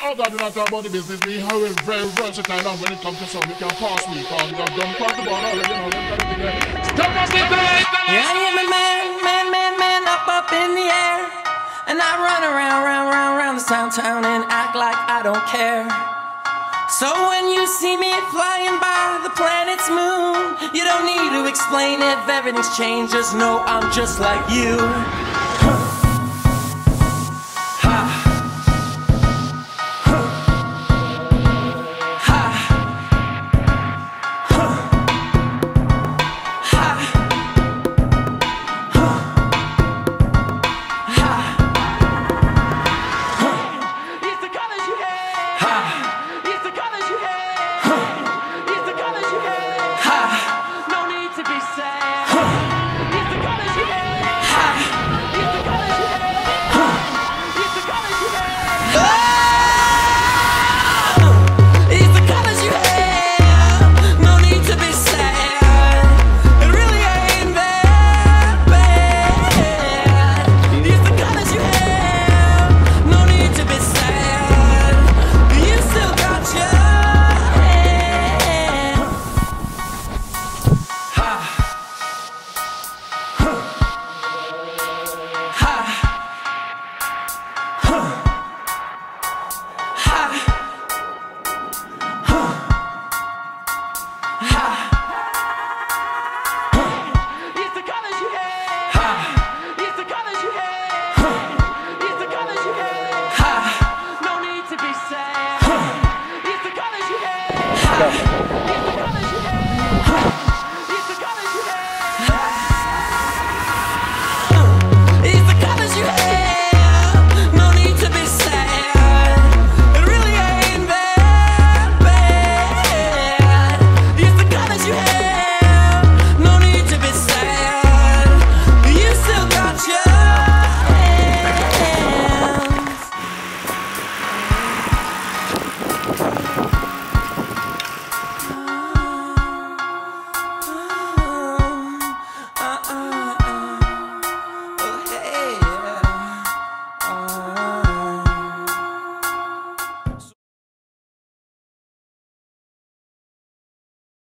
Oh God, do not talk about the business. We have a very versatile and when it comes to sound, you can pass me. Cause we have done quite a lot already, you know, them kind of thing. Stop us in the light! Yeah, I am a man, up in the air. And I run around this town and act like I don't care. So when you see me flying by the planet's moon, you don't need to explain if everything's changed. Just know I'm just like you. No need to be sad. It's the colors you have.